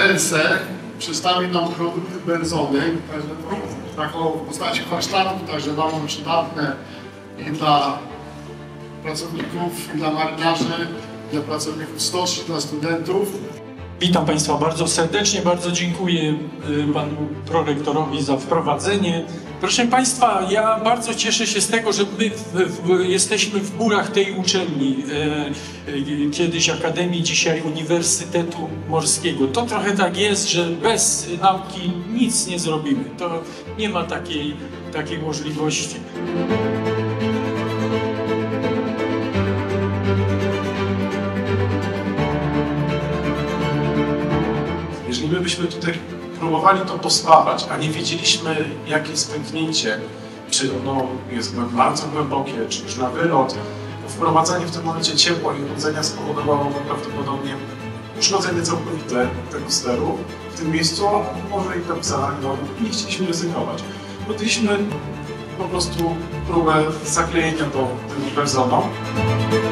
Bense przedstawi nam produkty benzony, taką w postaci warsztatu, także bardzo przydatne i dla pracowników, i dla marynarzy, dla pracowników stoczni, dla studentów. Witam Państwa bardzo serdecznie, bardzo dziękuję Panu Prorektorowi za wprowadzenie. Proszę Państwa, ja bardzo cieszę się z tego, że my jesteśmy w murach tej uczelni, kiedyś Akademii, dzisiaj Uniwersytetu Morskiego. To trochę tak jest, że bez nauki nic nie zrobimy. To nie ma takiej możliwości. Jeżeli my byśmy tutaj próbowali to pospawać, a nie wiedzieliśmy, jakie jest pęknięcie, czy ono jest bardzo głębokie, czy już na wylot, to wprowadzenie w tym momencie ciepła i chłodzenia spowodowałoby prawdopodobnie uszkodzenie całkowite tego steru w tym miejscu, a może i napisane nie chcieliśmy ryzykować. Podjęliśmy po prostu próbę zaklejenia to tym benzoną.